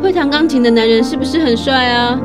会弹钢琴的男人是不是很帅啊？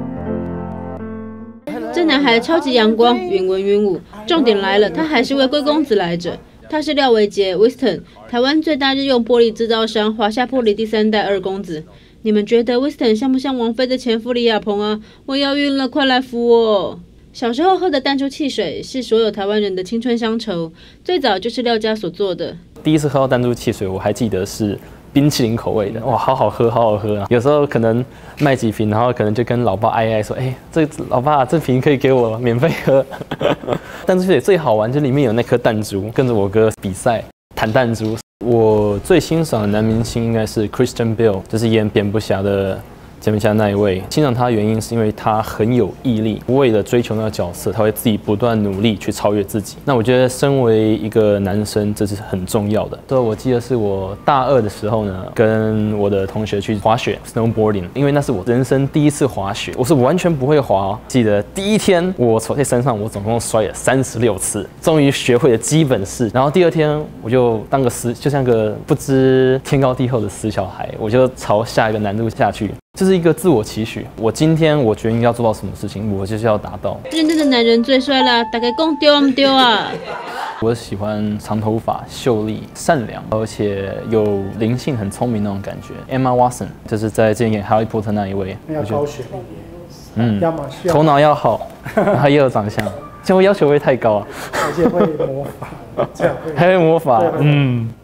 这男孩超级阳光，云文云武。重点来了，他还是位贵公子来着。他是廖维杰 （Winston）， 台湾最大日用玻璃制造商华夏玻璃第3代二公子。你们觉得 Winston 像不像王菲的前夫李亚鹏啊？我要晕了，快来扶我！小时候喝的弹珠汽水是所有台湾人的青春乡愁，最早就是廖家所做的。 第一次喝到弹珠汽水，我还记得是冰淇淋口味的，哇，好好喝，好好喝啊！有时候可能卖几瓶，然后可能就跟老爸哀说，这老爸这瓶可以给我免费喝。弹珠汽水最好玩，就里面有那颗弹珠，跟着我哥比赛弹弹珠。我最欣赏的男明星应该是 Christian Bale， 就是演蝙蝠侠的。蝙蝠侠那一位，欣赏他的原因是因为他很有毅力，为了追求那个角色，他会自己不断努力去超越自己。那我觉得身为一个男生，这是很重要的。对，我记得是我大2的时候呢，跟我的同学去滑雪 （snowboarding）， 因为那是我人生第一次滑雪，我是完全不会滑哦。记得第一天我走在山上，我总共摔了36次，终于学会了基本式。然后第2天我就当个就像个不知天高地厚的死小孩，我就朝下一个难度下去。就是一个自我期许，我今天我决定要做到什么事情，我就是要达到。 认真的男人最帅啦，大概讲丢唔丢啊？ 我喜欢长头发、秀丽、善良，而且有灵性、很聪明那种感觉。Emma Watson 就是在之前演《哈利波特》那一位， 要高学历， 头脑要好，然后也有长相，这样我要求会太高啊。 而且会魔法，这样还会魔法，